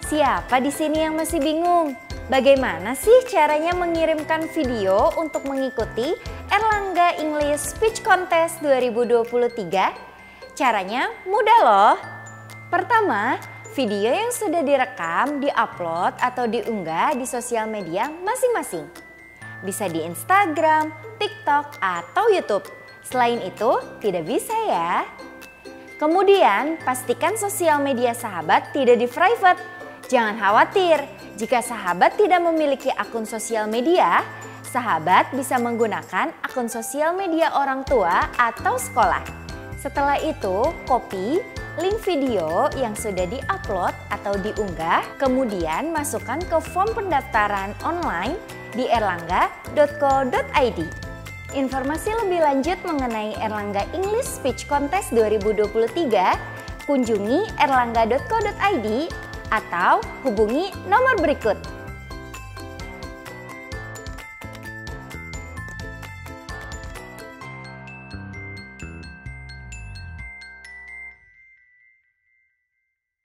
Siapa di sini yang masih bingung? Bagaimana sih caranya mengirimkan video untuk mengikuti Erlangga English Speech Contest 2023? Caranya mudah loh. Pertama, video yang sudah direkam diupload atau diunggah di sosial media masing-masing. Bisa di Instagram, TikTok, atau YouTube. Selain itu, tidak bisa ya. Kemudian, pastikan sosial media sahabat tidak di-private. Jangan khawatir, jika sahabat tidak memiliki akun sosial media, sahabat bisa menggunakan akun sosial media orang tua atau sekolah. Setelah itu, copy link video yang sudah di-upload atau diunggah, kemudian masukkan ke form pendaftaran online di erlangga.co.id. Informasi lebih lanjut mengenai Erlangga English Speech Contest 2023, kunjungi erlangga.co.id atau hubungi nomor berikut.